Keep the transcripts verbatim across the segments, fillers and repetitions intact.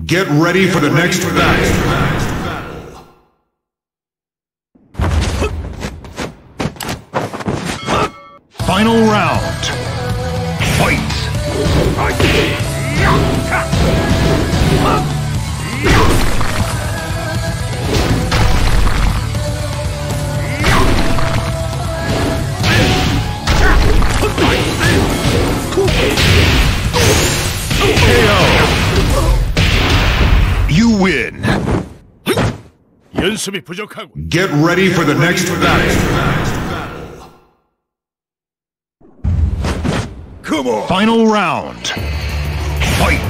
Get ready for the next battle. Final round. Fight. You win. Get ready for the next battle. Come on. Final round. Fight.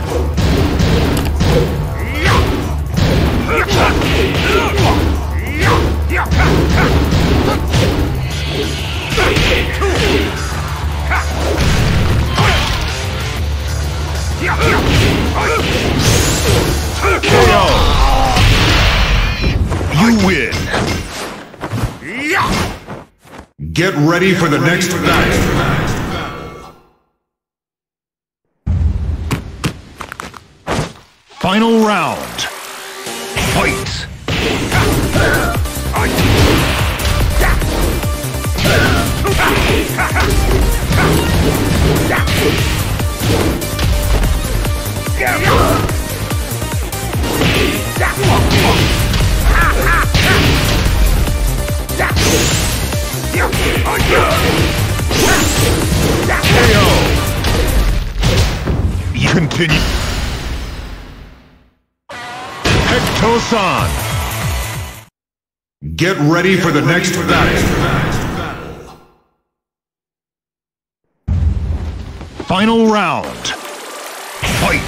K O. You win. Get ready for the next battle. Final round. Fight. K O. You continue. Hector-san. Get ready for the next battle. Final round. Fight.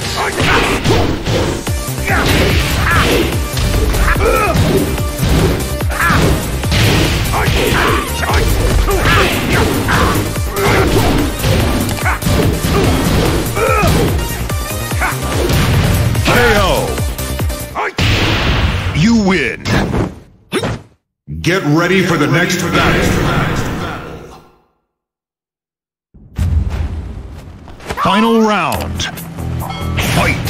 K O. You win. Get ready for the next battle. Final round. Fight.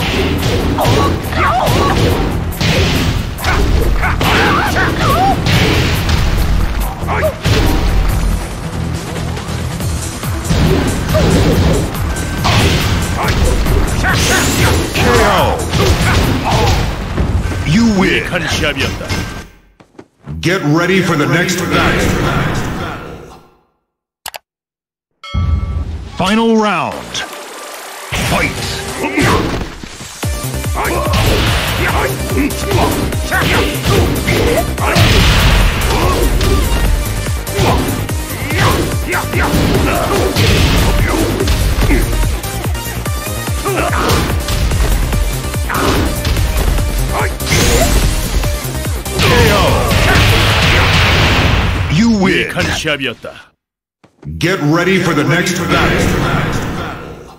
K O. You win. Get ready for the next battle. Final round. Fight. K O. You win. Get ready for the next battle.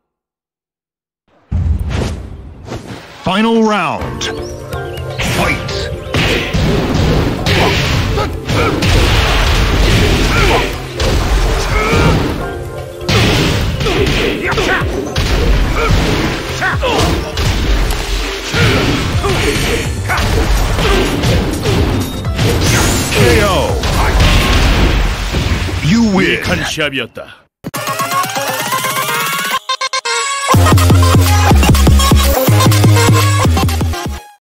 Final round. Fight. K O. You win.